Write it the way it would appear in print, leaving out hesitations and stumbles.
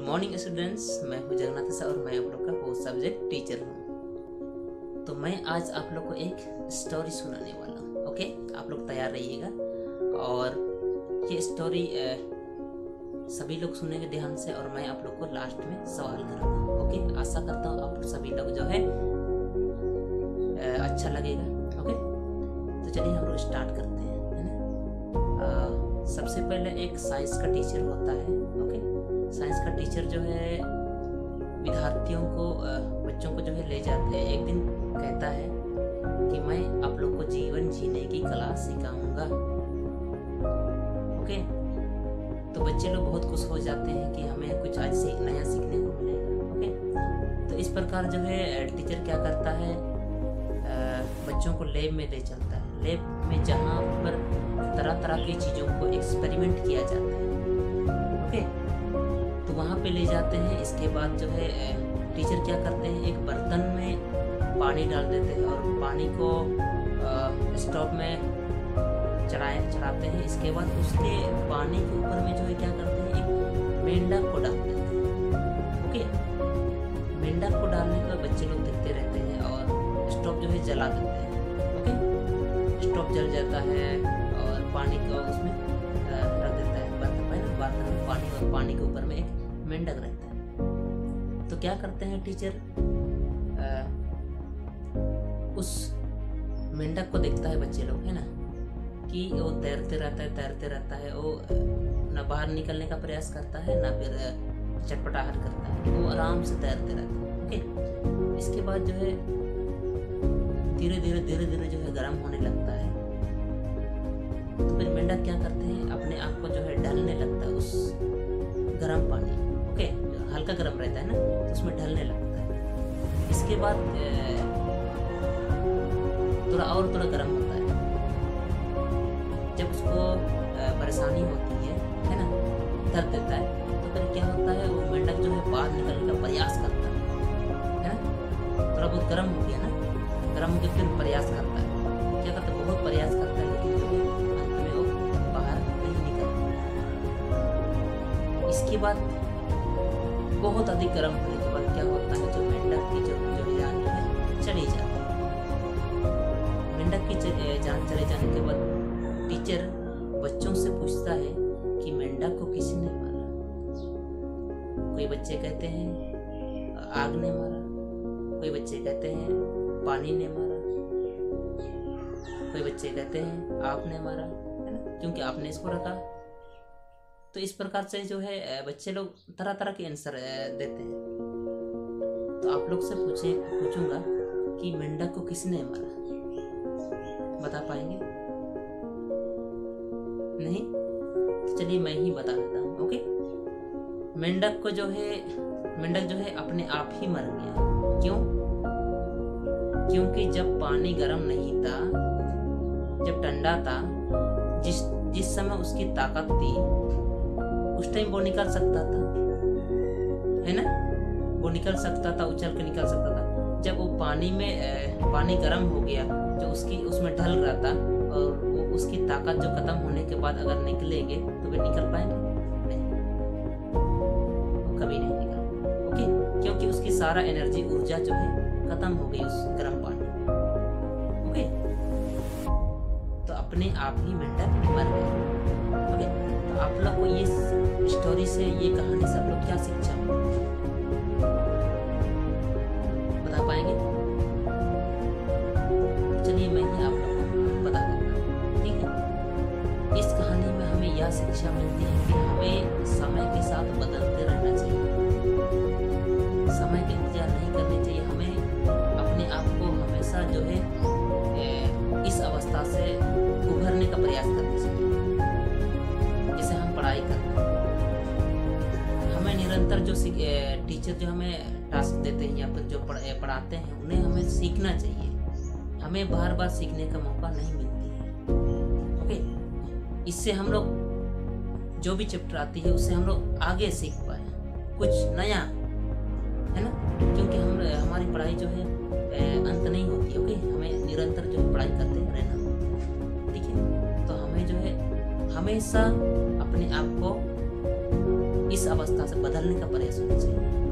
Morning students, मैं हूं Jagannath sir और मैं आप लोग का होस्ट सब्जेक्ट टीचर हूं। तो मैं आज आप लोग को एक स्टोरी सुनाने वाला हूं। ओके, आप लोग तैयार रहिएगा और ये स्टोरी सभी लोग सुनेंगे ध्यान से और मैं आप लोग को लास्ट में सवाल करूंगा। ओके, आशा करता हूँ आप सभी लोग जो है अच्छा लगेगा। ओके, तो चलिए हम लोग स्टार्ट करते हैं, है ना। सबसे पहले एक साइंस का टीचर होता है। ओके, साइंस का टीचर जो है विद्यार्थियों को बच्चों को जो है ले जाते हैं। एक दिन कहता है कि मैं आप लोग को जीवन जीने की कला सिखाऊंगा। ओके, तो बच्चे लोग बहुत खुश हो जाते हैं कि हमें कुछ आज नया सीखने को मिलेगा। ओके, तो इस प्रकार जो है टीचर क्या करता है, बच्चों को लैब में ले चलता है। लैब में जहाँ पर तरह तरह की चीज़ों को एक्सपेरिमेंट किया जाता है। ओके, तो वहाँ पे ले जाते हैं। इसके बाद जो है टीचर क्या करते हैं, एक बर्तन में पानी डाल देते हैं और पानी को स्टोव में चढ़ाते हैं। इसके बाद उसके पानी के ऊपर में जो है क्या करते हैं, एक मेंढक को डाल देते हैं। ओके, मेंढक को डालने के बाद बच्चे लोग देखते रहते हैं और स्टोव जो है जला देते हैं। ओके, स्टोव जल जाता है और पानी को उसमें रख देता है बर्तन में पानी, और पानी के ऊपर में एक मेंढक रहता है। तो क्या करते हैं टीचर, उस मेंढक को देखता है बच्चे लोग, है ना, कि वो तैरते रहता है। वो न बाहर निकलने का प्रयास करता है ना फिर चटपटाहट करता है, वो आराम से तैरते रहता है। ओके, इसके बाद जो है धीरे धीरे जो है गर्म होने लगता है। तो फिर मेंढक क्या करते हैं, अपने आप को जो है ढलने लगता है उस गर्म पानी। ओके, हल्का गर्म रहता है ना, तो उसमें ढलने लगता है। इसके बाद थोड़ा गर्म होता है। जब उसको परेशानी होती है ना, दर्द देता है, तो फिर क्या होता है, वो मेंढक जो है बाहर निकलने का प्रयास करता है ना। थोड़ा बहुत गर्म हो गया ना, गर्म होकर फिर प्रयास करता है। क्या करता है, बहुत प्रयास करता है, लेकिन जो है अंत में वो बाहर नहीं निकलता। इसके बाद बहुत अधिक गर्म होने के बाद क्या होता है, जो मेंढक की जो जान जो है चली जाती है। मेंढक की जान चले जाने के बाद टीचर बच्चों से पूछता है कि मेंढक को किसने मारा। कोई बच्चे कहते हैं आग ने मारा, कोई बच्चे कहते हैं पानी ने मारा, कोई बच्चे कहते हैं आपने मारा, है ना, क्योंकि आपने इसको रखा। तो इस प्रकार से जो है बच्चे लोग तरह तरह के आंसर देते हैं। तो आप लोग से पूछूंगा कि मेंढक को किसने मारा, बता पाएंगे? नहीं? तो चलिए मैं ही बता देता हूँ। ओके, मेंढक जो है अपने आप ही मर गया। क्यों? क्योंकि जब पानी गर्म नहीं था, जब ठंडा था, जिस समय उसकी ताकत थी, उस टाइम वो निकल सकता था, है ना, वो निकल सकता था, उछल के निकल सकता था। जब वो पानी गर्म हो गया, जो उसमें ढल रहा था, और वो उसकी ताकत जो खत्म होने के बाद अगर निकलेंगे तो वे निकल पाएंगे? नहीं, वो कभी नहीं निकल। ओके, क्योंकि उसकी सारा एनर्जी, ऊर्जा जो है खत्म हो गई उस गर्म पानी में। ओके, तो अपने आप ही मेंढक मर गए। ओके, तो आप लोग को ये स्टोरी से, ये कहानी से आप लोग क्या शिक्षा बता पाएंगे? चलिए मैं ही आप लोग को बता देता हूँ, ठीक है। इस कहानी में हमें यह शिक्षा मिलती है कि हमें समय के साथ बदलते रहना चाहिए, समय का इंतजार नहीं करना चाहिए। हमें अपने आप को हमेशा जो है इस अवस्था से उभरने का प्रयास करना चाहिए। जैसे हम पढ़ाई करते हैं, हमें निरंतर जो टीचर जो हमें टास्क देते हैं या फिर जो पढ़ाते हैं, उन्हें हमें सीखना चाहिए। हमें बार बार सीखने का मौका नहीं मिलती है। ओके, इससे हम लोग जो भी चैप्टर आती है उससे हम लोग आगे सीख पाए कुछ नया, है ना, क्योंकि हमारी पढ़ाई जो है अंत नहीं होती है। ओके, हमें निरंतर जो है पढ़ाई करते रहना होता है, ठीक है। तो हमें जो है हमेशा अपने आप को इस अवस्था से बदलने का प्रयास होना चाहिए।